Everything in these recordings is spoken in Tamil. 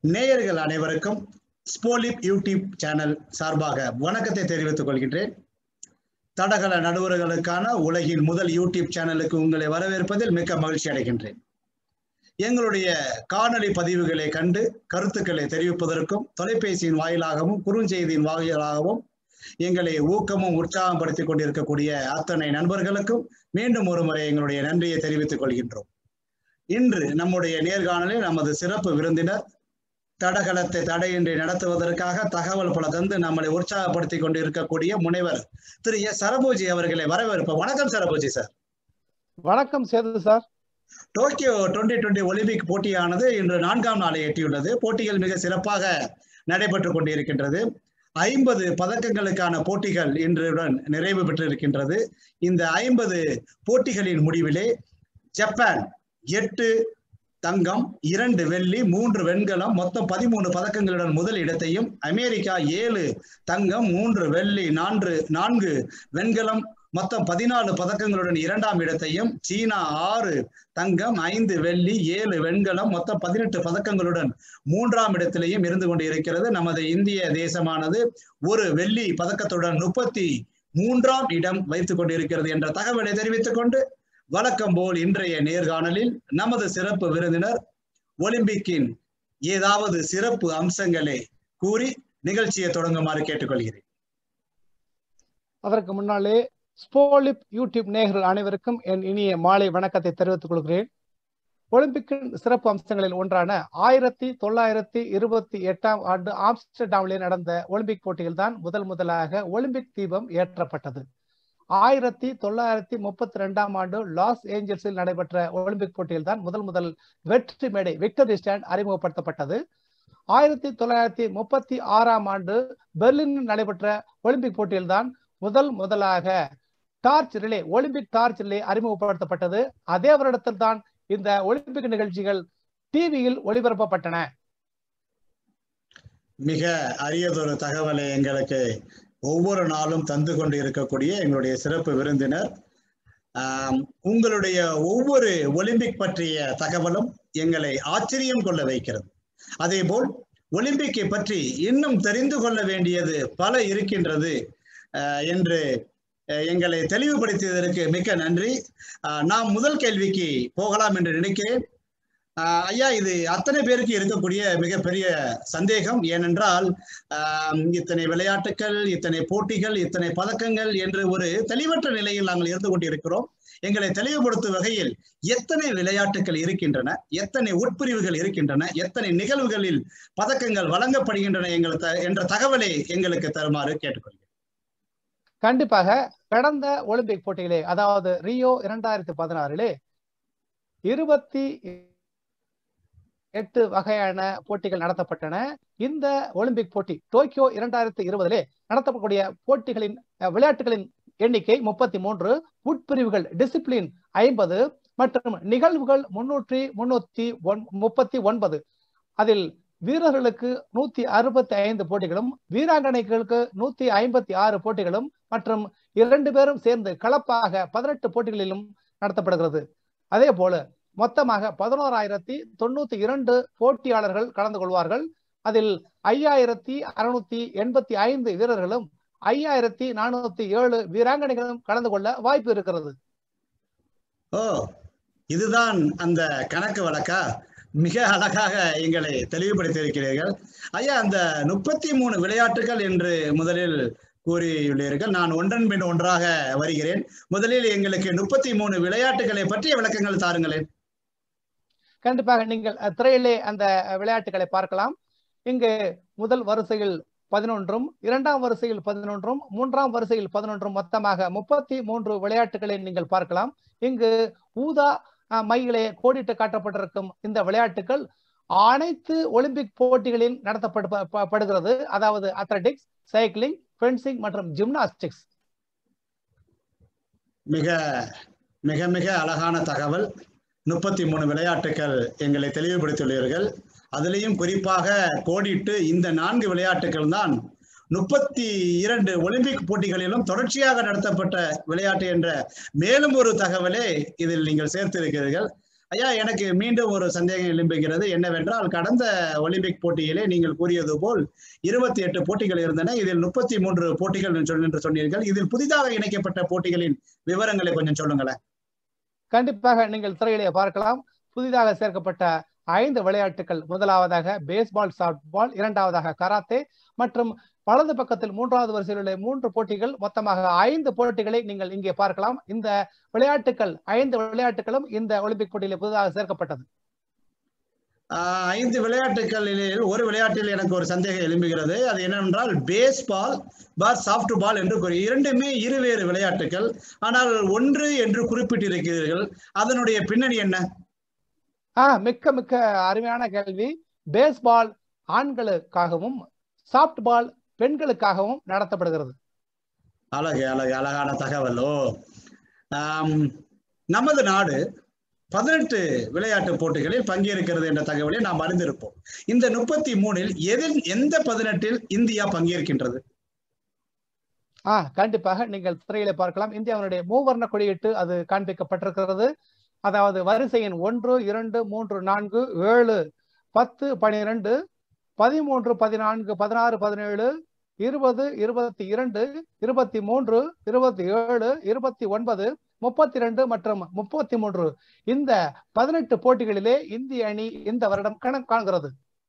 நேயர்கள் அனைவருக்கும் ஸ்போலிப் யூடியூப் சேனல் சார்பாக வணக்கத்தை தெரிவித்துக் கொள்கின்றேன். தடகள நடுவர்களுக்கான உலகின் முதல் யூடியூப் சேனலுக்கு உங்களை வரவேற்பதில் மிக்க மகிழ்ச்சி அடைகின்றேன். எங்களுடைய காணொலி பதிவுகளை கண்டு கருத்துக்களை தெரிவிப்பதற்கும் தொலைபேசியின் வாயிலாகவும் குறுஞ்செய்தியின் வாயிலாகவும் எங்களை ஊக்கமும் உற்சாகப்படுத்திக் கொண்டிருக்கக்கூடிய அத்தனை நண்பர்களுக்கும் மீண்டும் ஒரு முறை எங்களுடைய நன்றியை தெரிவித்துக் கொள்கின்றோம். இன்று நம்முடைய நேர்காணலில் நமது சிறப்பு விருந்தினர் தடகளத்தை தடையின்றி நடத்துவதற்காக தகவல் பல தந்து நம்மளை உற்சாகப்படுத்திக் கொண்டு இருக்கக்கூடிய முனைவர் திரு எஸ் சரபோஜி அவர்களை வரவேற்போம். வணக்கம் சரபோஜி சார். வணக்கம் சேது சார். டோக்கியோ 2020 ஒலிம்பிக் போட்டியானது இன்று 4ஆம் நாளை எட்டியுள்ளது. போட்டிகள் மிக சிறப்பாக நடைபெற்றுக் கொண்டிருக்கின்றது. 50 பதக்கங்களுக்கான போட்டிகள் இன்றுடன் நிறைவு பெற்றிருக்கின்றது. இந்த 50 போட்டிகளின் முடிவிலே ஜப்பான் 8 தங்கம், 2 வெள்ளி, 3 வெண்கலம், மொத்தம் 13 பதக்கங்களுடன் முதல் இடத்தையும், அமெரிக்கா 7 தங்கம், 3 வெள்ளி, 4 வெண்கலம், மொத்தம் 14 பதக்கங்களுடன் 2ஆம் இடத்தையும், சீனா 6 தங்கம், 5 வெள்ளி, 7 வெண்கலம், மொத்தம் 18 பதக்கங்களுடன் 3ஆம் இடத்திலேயும் இருந்து கொண்டு இருக்கிறது. நமது இந்திய தேசமானது ஒரு வெள்ளி பதக்கத்துடன் 33ஆம் இடம் வைத்துக் கொண்டிருக்கிறது என்ற தகவலை தெரிவித்துக் கொண்டு வழக்கம் போல் இன்றைய நேர்காணலில் நமது சிறப்பு விருந்தினர் ஒலிம்பிக்கின் ஏதாவது சிறப்பு அம்சங்களை கூறி நிகழ்ச்சியை தொடங்குமாறு கேட்டுக்கொள்கிறேன். அதற்கு முன்னாலே ஸ்போலிப் யூடியூப் நேயர்கள் அனைவருக்கும் என் இனிய மாலை வணக்கத்தை தெரிவித்துக் கொள்கிறேன். ஒலிம்பிக்கின் சிறப்பு அம்சங்களில் ஒன்றான 1928ஆம் ஆண்டு ஆம்ஸ்டர்டாமிலே நடந்த ஒலிம்பிக் போட்டியில் தான் முதலாக ஒலிம்பிக் தீபம் ஏற்றப்பட்டது. 1932ஆம் ஆண்டு லாஸ் ஏஞ்சல்ஸில் நடைபெற்ற ஒலிம்பிக் போட்டியில் தான் முதல் வெற்றி மேடை விக்டரி ஸ்டாண்ட் அறிமுகப்படுத்தப்பட்டது. 1936ஆம் ஆண்டு பெர்லினில் நடைபெற்ற ஒலிம்பிக் போட்டியில் தான் முதலாக torch relay Olympic torch relay அறிமுகப்படுத்தப்பட்டது. அதே வருடத்தில் தான் இந்த ஒலிம்பிக் நிகழ்ச்சிகள் டிவியில் ஒளிபரப்பப்பட்டன. மிக அரியதொரு தகவலை எங்களுக்கு ஒவ்வொரு நாளும் தந்து கொண்டு இருக்கக்கூடிய எங்களுடைய சிறப்பு விருந்தினர். உங்களுடைய ஒவ்வொரு ஒலிம்பிக் பற்றிய தகவலும் எங்களை ஆச்சரியம் கொள்ள வைக்கிறது. அதே போல் ஒலிம்பிக்கை பற்றி இன்னும் தெரிந்து கொள்ள வேண்டியது பல இருக்கின்றது என்று எங்களை தெளிவுபடுத்தியதற்கு மிக்க நன்றி. நாம் முதல் கேள்விக்கு போகலாம் என்று நினைக்கிறேன். ஐயா, இது அத்தனை பேருக்கு இருக்கக்கூடிய மிகப்பெரிய சந்தேகம். ஏனென்றால் இத்தனை விளையாட்டுகள், இத்தனை போட்டிகள், இத்தனை பதக்கங்கள் என்று ஒரு தெளிவற்ற நிலையில் நாங்கள் இருந்து கொண்டிருக்கிறோம். எங்களை தெளிவுபடுத்தும் வகையில் எத்தனை விளையாட்டுகள் இருக்கின்றன, எத்தனை உட்பிரிவுகள் இருக்கின்றன, எத்தனை நிகழ்வுகளில் பதக்கங்கள் வழங்கப்படுகின்றன என்ற தகவலை எங்களுக்கு தருமாறு கேட்டுக்கொள்கிறேன். கண்டிப்பாக. கடந்த ஒலிம்பிக் போட்டிகளே, அதாவது ரியோ 2016 28 வகையான போட்டிகள் நடத்தப்பட்டன. இந்த ஒலிம்பிக் போட்டி டோக்கியோ 2020 நடத்தப்படக்கூடிய போட்டிகளின் விளையாட்டுகளின் எண்ணிக்கை 33, உட்பிரிவுகள் டிசிப்ளின் 50 மற்றும் நிகழ்வுகள் 339. அதில் வீரர்களுக்கு 165 போட்டிகளும் வீராங்கனைகளுக்கு 156 போட்டிகளும் மற்றும் 2 பேரும் சேர்ந்து கலப்பாக 18 போட்டிகளிலும் நடத்தப்படுகிறது. அதே போல மொத்தமாக 11,092 போட்டியாளர்கள் கலந்து கொள்வார்கள். அதில் 5,685 வீரர்களும் 5,407 வீராங்கனைகளும் கலந்து கொள்ள வாய்ப்பு இருக்கிறது. இதுதான் அந்த கணக்கு வழக்கா? மிக அழகாக எங்களை தெளிவுபடுத்தி இருக்கிறீர்கள் ஐயா. அந்த 33 விளையாட்டுகள் என்று முதலில் கூறியுள்ளீர்கள். நான் ஒன்றன் பின் ஒன்றாக வருகிறேன். முதலில் எங்களுக்கு 33 விளையாட்டுகளை பற்றிய விளக்கங்கள் தாருங்களேன். கண்டிப்பாக. நீங்கள் திரையிலே அந்த விளையாட்டுகளை பார்க்கலாம். இங்கு முதல் வரிசையில் 11, 2ஆம் வரிசையில் 11, 3ஆம் வரிசையில் 11, மொத்தமாக 33 விளையாட்டுகளை நீங்கள் பார்க்கலாம். இங்கு ஊதா மையிலே கோடிட்டு காட்டப்பட்டிருக்கும் இந்த விளையாட்டுகள் அனைத்து ஒலிம்பிக் போட்டிகளில் நடத்தப்படுகிறது. அதாவது அத்லெட்டிக்ஸ், சைக்கிளிங், ஃபென்சிங் மற்றும் ஜிம்னாஸ்டிக்ஸ். மிக மிக மிக அழகான தகவல். 33 விளையாட்டுகள் எங்களை தெளிவுபடுத்தியுள்ளீர்கள். அதிலையும் குறிப்பாக கோடிட்டு இந்த 4 விளையாட்டுகள் தான் 32 ஒலிம்பிக் போட்டிகளிலும் தொடர்ச்சியாக நடத்தப்பட்ட விளையாட்டு என்ற மேலும் ஒரு தகவலை இதில் நீங்கள் சேர்த்திருக்கிறீர்கள். ஐயா, எனக்கு மீண்டும் ஒரு சந்தேகம் எழும்புகிறது. என்னவென்றால், கடந்த ஒலிம்பிக் போட்டியிலே நீங்கள் கூறியது போல் 28 போட்டிகள் இருந்தன. இதில் 33 போட்டிகள் என்று சொன்னீர்கள். இதில் புதிதாக இணைக்கப்பட்ட போட்டிகளின் விவரங்களை கொஞ்சம் சொல்லுங்களேன். கண்டிப்பாக நீங்கள் திரையிலே பார்க்கலாம். புதிதாக சேர்க்கப்பட்ட 5 விளையாட்டுகள். முதலாவதாக பேஸ்பால், சாஃப்ட்பால், இரண்டாவதாக கராத்தே மற்றும் வலது பக்கத்தில் 3வது வரிசையில் உள்ள 3 போட்டிகள். மொத்தமாக 5 போட்டிகளை நீங்கள் இங்கே பார்க்கலாம். இந்த விளையாட்டுகள் 5 விளையாட்டுகளும் இந்த ஒலிம்பிக் போட்டியில் புதிதாக சேர்க்கப்பட்டது. 5 விளையாட்டுகளில் ஒரு விளையாட்டில் எனக்கு ஒரு சந்தேகம் எழும்புகிறது. அது என்னவென்றால் பேஸ்பால், சாஃப்ட் பால் என்று இரண்டுமே இருவேறு விளையாட்டுகள். ஆனால் ஒன்று என்று குறிப்பிட்டிருக்கிறீர்கள். அதனுடைய பின்னணி என்ன? மிக்க மிக்க அருமையான கேள்வி. பேஸ்பால் ஆண்களுக்காகவும் சாஃப்ட் பால் பெண்களுக்காகவும் நடத்தப்படுகிறது. அழகான தகவலோ. நமது நாடு 18 விளையாட்டு போட்டிகளில் பங்கேற்கிறது என்ற தகவலை நாம் அறிந்திருப்போம். இந்த 33இல் எந்த 18இல் இந்தியா பங்கேற்கின்றது? கண்டிப்பாக நீங்கள் திரையில பார்க்கலாம். இந்தியாவுடைய மூவர்ண கொடியிட்டு அது காண்பிக்கப்பட்டிருக்கிறது. அதாவது வரிசை எண் 1, 2, 3, 4, 7, 10, 12, 13, 14, 16, 17, 20, 22, 23, 27, 29, 32 மற்றும் 33 இந்த 18 போட்டிகளிலே இந்திய அணி இந்த வருடம் காண்கிறது.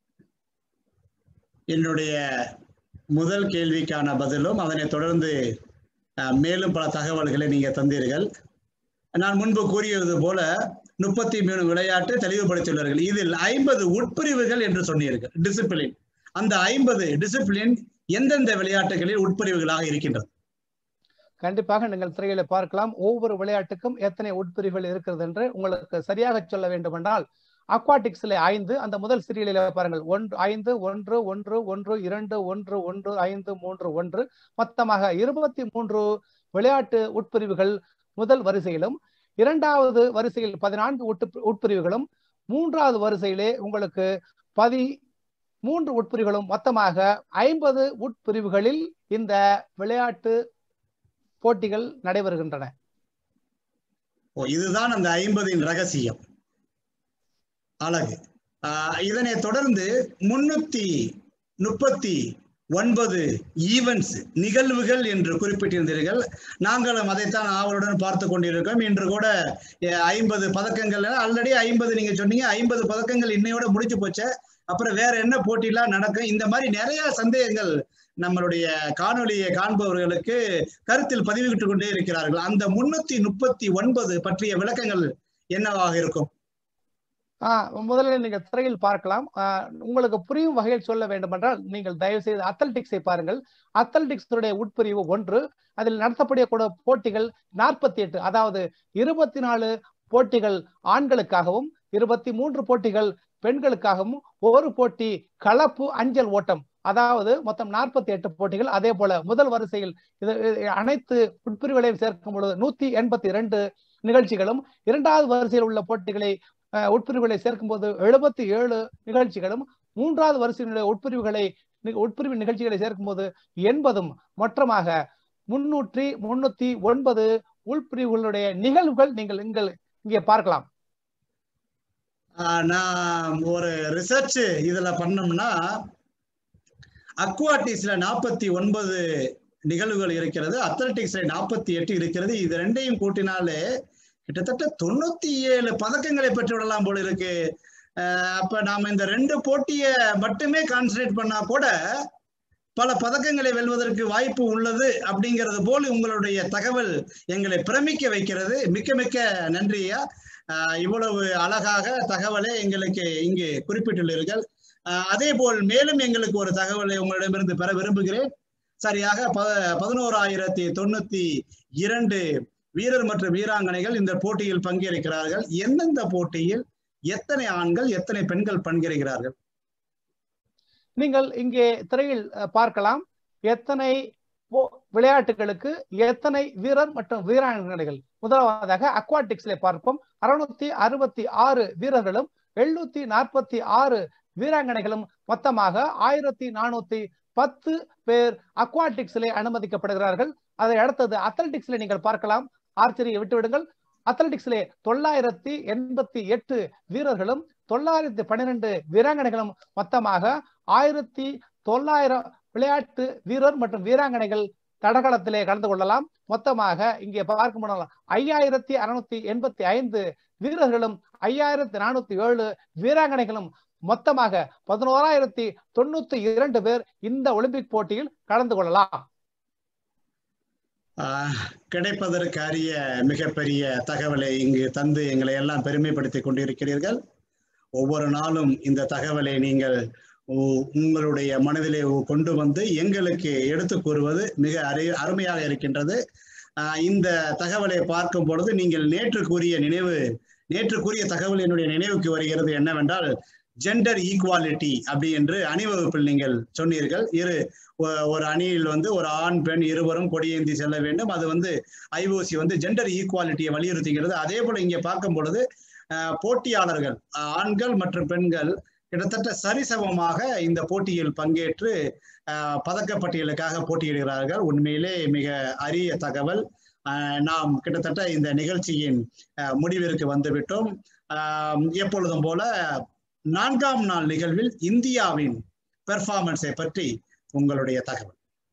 என்னுடைய முதல் கேள்விக்கான பதிலும் அதனை தொடர்ந்து மேலும் பல தகவல்களை நீங்க தந்தீர்கள். நான் முன்பு கூறியது போல 33 விளையாட்டு தெளிவுபடுத்தியுள்ளார்கள். இதில் 50 உட்பிரிவுகள் என்று சொன்னீர்கள், டிசிப்ளின். அந்த 50 டிசிப்ளின் எந்தெந்த விளையாட்டுகளில் உட்பிரிவுகளாக இருக்கின்றது? கண்டிப்பாக நீங்கள் திரையில பார்க்கலாம். ஒவ்வொரு விளையாட்டுக்கும் எத்தனை உட்பிரிவுகள் இருக்கிறது என்று உங்களுக்கு சரியாக சொல்ல வேண்டும் என்றால், அக்வாட்டிக்ஸ்ல 5, அந்த முதல் சிறியில பாருங்கள், 5, 1, 1, 1, 2, 1, 1, 5, 3, 1 மொத்தமாக 23 விளையாட்டு உட்பிரிவுகள் முதல் வரிசையிலும், இரண்டாவது வரிசையில் 14 உட்பிரிவுகளும், மூன்றாவது வரிசையிலே உங்களுக்கு 13 உட்பிரிவுகளும், மொத்தமாக 50 உட்பிரிவுகளில் இந்த விளையாட்டு போட்டிகள் நடைபெறுகின்றன. இதுதான் அந்த 50இன் ரகசியம். அழகு. இதனை தொடர்ந்து 339 ஈவென்ட்ஸ், நிகழ்வுகள் என்று குறிப்பிட்டிருந்தீர்கள். நாங்களும் அதைத்தான் ஆவலுடன் பார்த்து கொண்டிருக்கோம். இன்று கூட 50 பதக்கங்கள், ஆல்ரெடி 50 நீங்க சொன்னீங்க. 50 பதக்கங்கள் இன்னையோட முடிச்சு போச்சு. அப்புறம் வேற என்ன போட்டிலாம் நடக்கும்? இந்த மாதிரி நிறைய சந்தேகங்கள் நம்மளுடைய காணொலியை காண்பவர்களுக்கு கருத்தில் பதிவிட்டு கொண்டே இருக்கிறார்கள். அந்த 339 பற்றிய விளக்கங்கள் என்னவாக இருக்கும்? முதலில் நீங்கள் திரையில் பார்க்கலாம். உங்களுக்கு புரியும் வகையில் சொல்ல வேண்டும் என்றால் நீங்கள் தயவு செய்து அத்லெட்டிக்ஸை பாருங்கள். அத்லெட்டிக்ஸ் உட்பிரிவு 1, அதில் நடத்தப்படக்கூடிய போட்டிகள் 48, அதாவது 24 போட்டிகள் ஆண்களுக்காகவும் 23 போட்டிகள் பெண்களுக்காகவும், ஒரு போட்டி கலப்பு அஞ்சல் ஓட்டம், அதாவது மொத்தம் 48 போட்டிகள். அதே போல முதல் வரிசையில் அனைத்து உட்பிரிவுகளையும் சேர்க்கும் பொழுது 182 நிகழ்ச்சிகளும், இரண்டாவது வரிசையில் உள்ள போட்டிகளை உட்பிரிவுகளை சேர்க்கும் போது 77 நிகழ்ச்சிகளும், மூன்றாவது வரிசையினுடைய உட்பிரிவு நிகழ்ச்சிகளை சேர்க்கும் போது 80, மொத்தமாக 309 உள்பிரிவுகளுடைய நிகழ்வுகள் நீங்கள் இங்கே பார்க்கலாம். நான் ஒரு ரிசர்ச் இதுல பண்ணோம்னா, அக்வாட்டிக்ஸ்ல 49 நிகழ்வுகள் இருக்கிறது, அத்லெட்டிக்ஸ்ல 48 இருக்கிறது. இது ரெண்டையும் கூட்டினாலே கிட்டத்தட்ட 97 பதக்கங்களை பெற்று விடலாம் போல இருக்கு. அப்ப நாம இந்த 2 போட்டியை மட்டுமே கான்சன்ட்ரேட் பண்ணா கூட பல பதக்கங்களை வெல்வதற்கு வாய்ப்பு உள்ளது அப்படிங்கிறது போல் உங்களுடைய தகவல் எங்களை பிரமிக்க வைக்கிறது. மிக்க மிக்க நன்றியா. இவ்வளவு அழகாக தகவலை எங்களுக்கு இங்கு குறிப்பிட்டுள்ளீர்கள். அதே போல் மேலும் எங்களுக்கு ஒரு தகவலை உங்களிடமிருந்து பெற விரும்புகிறேன். சரியாக 11,092 வீரர் மற்றும் வீராங்கனைகள் இந்த போட்டியில் பங்கேற்கிறார்கள். எந்தெந்த போட்டியில் எத்தனை ஆண்கள் எத்தனை பெண்கள் பங்கேற்கிறார்கள்? நீங்கள் இங்கே திரையில் பார்க்கலாம். எத்தனை விளையாட்டுகளுக்கு எத்தனை வீரர் மற்றும் வீராங்கனைகள். முதலாவதாக அக்வாட்டிக்ஸ்ல பார்ப்போம். 666 வீரர்களும் 746 வீராங்கனைகளும், மொத்தமாக 1410 பேர் அக்வாட்டிக்ஸ்ல அனுமதிக்கப்படுகிறார்கள். அதை அடுத்தது அத்லெட்டிக்ஸ்ல நீங்கள் பார்க்கலாம். ஆர்ச்சரியை விட்டுவிடுங்கள். அத்லெட்டிக்ஸ்லே 988 வீரர்களும் 912 வீராங்கனைகளும் மொத்தமாக 1900 விளையாட்டு வீரர் மற்றும் வீராங்கனைகள் தடகளத்திலே கலந்து கொள்ளலாம். மொத்தமாக இங்கே பார்க்க முடியல 5685 வீரர்களும் 5407 வீராங்கனைகளும் மொத்தமாக 11092 பேர் இந்த ஒலிம்பிக் போட்டியில் கலந்து கொள்ளலாம். கிடைப்பதற்கு அரிய மிகப்பெரிய தகவலை இங்கு தந்து எங்களை எல்லாம் பெருமைப்படுத்திக் கொண்டிருக்கிறீர்கள். ஒவ்வொரு நாளும் இந்த தகவலை நீங்கள் உங்களுடைய மனதிலே கொண்டு வந்து எங்களுக்கு எடுத்து கூறுவது மிக அருமையாக இருக்கின்றது. இந்த தகவலை பார்க்கும் பொழுது நீங்கள் நேற்று கூறிய தகவல் என்னுடைய நினைவுக்கு வருகிறது. என்னவென்றால் ஜெண்டர் ஈக்குவாலிட்டி அப்படி என்று அணிவகுப்பில் நீங்கள் சொன்னீர்கள். ஒரு அணியில் ஒரு ஆண் பெண் இருவரும் கொடியேந்தி செல்ல வேண்டும். அது IOC ஜெண்டர் ஈக்குவாலிட்டியை வலியுறுத்துகிறது. அதே போல இங்கே பார்க்கும் பொழுது போட்டியாளர்கள் ஆண்கள் மற்றும் பெண்கள் கிட்டத்தட்ட சரிசமமாக இந்த போட்டியில் பங்கேற்று பதக்கப்பட்டியலுக்காக போட்டியிடுகிறார்கள். உண்மையிலே மிக அரிய தகவல். நாம் கிட்டத்தட்ட இந்த நிகழ்ச்சியின் முடிவிற்கு வந்துவிட்டோம். எப்பொழுதும் போல 4ஆம் நாள் நிகழ்வில் இந்தியாவின் பெர்ஃபார்மன்ஸை பற்றி உங்களுடைய தகவல்.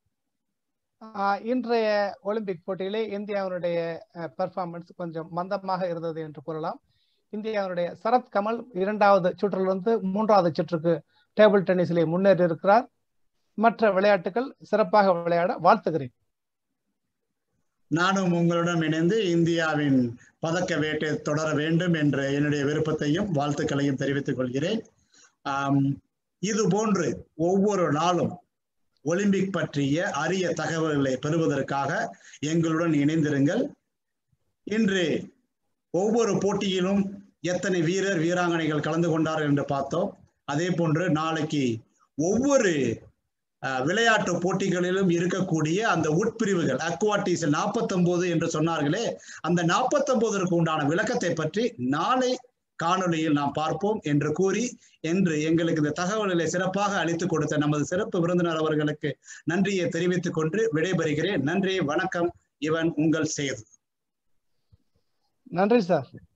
இன்றைய ஒலிம்பிக் போட்டியிலே இந்தியாவினுடைய பெர்ஃபார்மன்ஸ் கொஞ்சம் மந்தமாக இருந்தது என்று கூறலாம். இந்தியாவுடைய சரத் கமல் 2வது சுற்றிலிருந்து 3வது சுற்றுக்கு டேபிள் டென்னிஸிலே முன்னேறி இருக்கிறார். மற்ற விளையாட்டுகள் சிறப்பாக விளையாட வாழ்த்துகிறேன். நானும் உங்களுடன் இணைந்து இந்தியாவின் பதக்க வேட்டை தொடர வேண்டும் என்ற என்னுடைய விருப்பத்தையும் வாழ்த்துக்களையும் தெரிவித்துக் கொள்கிறேன். இது போன்று ஒவ்வொரு நாளும் ஒலிம்பிக் பற்றிய அரிய தகவல்களை பெறுவதற்காக எங்களுடன் இணைந்திருங்கள். இன்று ஒவ்வொரு போட்டியிலும் எத்தனை வீரர் வீராங்கனைகள் கலந்து கொண்டார்கள் என்று பார்த்தோம். அதே போன்று நாளைக்கு ஒவ்வொரு விளையாட்டு போட்டிகளிலும் இருக்கக்கூடிய அந்த உட்பிரிவுகள் அக்வாட்டிஸ் 49 என்று சொன்னார்களே, அந்த 49ற்கு உண்டான விளக்கத்தை பற்றி நாளை காணொலியில் நாம் பார்ப்போம் என்று கூறி, என்று எங்களுக்கு இந்த தகவல்களை சிறப்பாக அளித்துக் கொடுத்த நமது சிறப்பு விருந்தினர் அவர்களுக்கு நன்றியை தெரிவித்துக் கொண்டு விடைபெறுகிறேன். நன்றி, வணக்கம். இவன் உங்கள் சேது. நன்றி சார்.